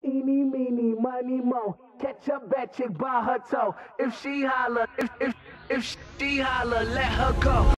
Eeny, meeny, money, mo. Catch a bad chick by her toe. If she holler, if she holler, let her go.